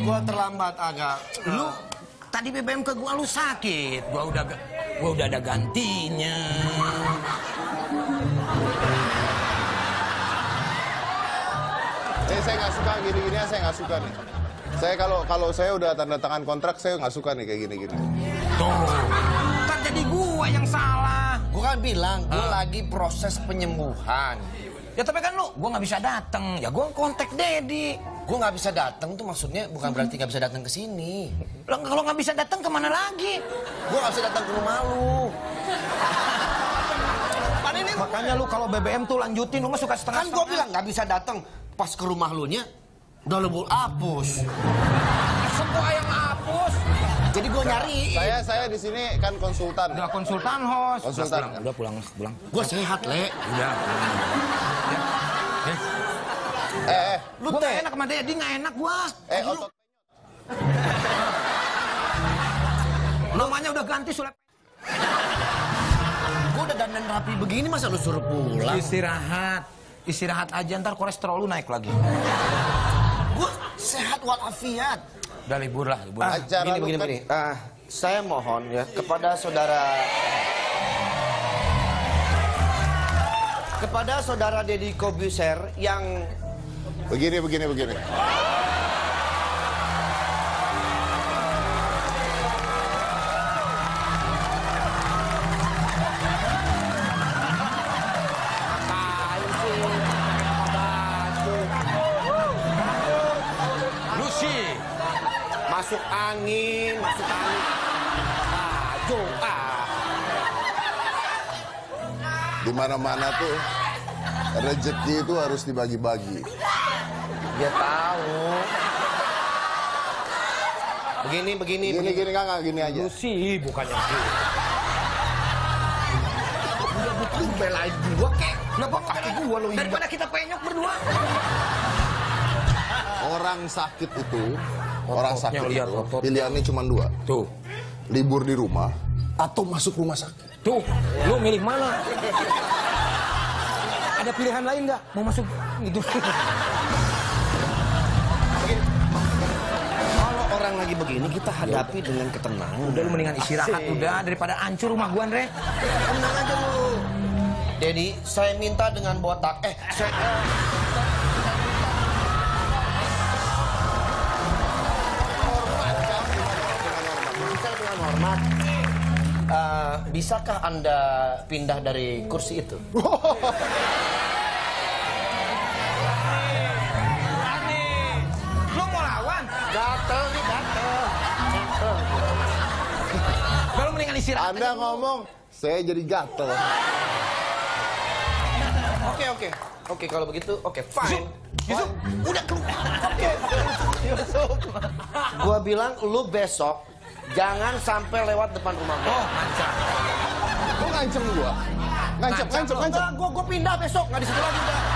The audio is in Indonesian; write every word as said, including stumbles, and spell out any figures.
gua terlambat agak. Lu tadi B B M ke gua lu sakit. Gua udah gua udah ada gantinya. Eh, saya nggak suka gini-gini, saya nggak suka nih. Saya kalau kalau saya udah tanda tangan kontrak, saya nggak suka nih kayak gini-gini. Tuh, kan jadi gua yang salah. Gua kan bilang, gua uh. lagi proses penyembuhan. Ya tapi kan lu, gua nggak bisa datang. Ya gua kontak Dedi. Gua nggak bisa datang tuh maksudnya bukan berarti nggak bisa datang ke sini. Lah kalau nggak bisa datang kemana lagi? Gua nggak bisa datang ke rumah lu. Makanya lu kalau B B M tuh lanjutin, lu mah suka setengah. Kan gua bilang nggak bisa datang. Pas ke rumah lu nya, udah lu hapus. Semua yang hapus. Jadi gue nyari. Saya saya di sini kan konsultan. Udah konsultan host. Konsultan. Udah pulang, udah pulang, pulang. Gue sehat, Le. Udah. Eh, eh. Lu gua gak enak sama Dedi, gak enak gua. Eh, otot. Namanya udah ganti surat. Gue udah dandan rapi begini masa lu suruh pulang? Istirahat. Istirahat aja, ntar kolesterol lu naik lagi. Gue sehat walafiat. Udah libur lah, libur. Ah, begini, begini, begini. Ah, saya mohon ya kepada saudara... Kepada saudara Deddy Kobuser yang... Begini, begini, begini. Masuk angin, masuk angin. Baju, ah. Di mana-mana tuh rezeki itu harus dibagi-bagi. Dia tahu. Begini, begini, Gini, begini. gini, enggak, gini aja. Lu sih, bukannya sih. Udah bukan belain gua, kek. Kenapa kaki gua lo ini? Daripada kita penyok berdua. Orang sakit itu, orang sakit lihat, itu, otot. pilihannya cuma dua. Tuh. Libur di rumah, atau masuk rumah sakit. Tuh, lu milih mana? Ada pilihan lain nggak? Mau masuk gitu? Kalau orang lagi begini, kita hadapi dengan ketenangan. Udah lu mendingan istirahat Asik. udah daripada hancur rumah gua, Andre. Tenang aja lu. Dedi, saya minta dengan botak. Eh, saya... Hormat, uh, bisakah Anda pindah dari kursi itu? Lu mau lawan? Gatel nih, gatel. Kalau mendingan istirahat. Anda ngomong, saya jadi gatel. Oke, oke. Oke, kalau begitu, oke, fine. Yusuf, udah keluar. Oke. Yusuf. Gua bilang, lu besok jangan sampai lewat depan rumah gua. Oh, ngancam. Lu ngancem gua. Ngancem, ngancem, ngancem. Gua, gua pindah besok, nggak di situ lagi udah.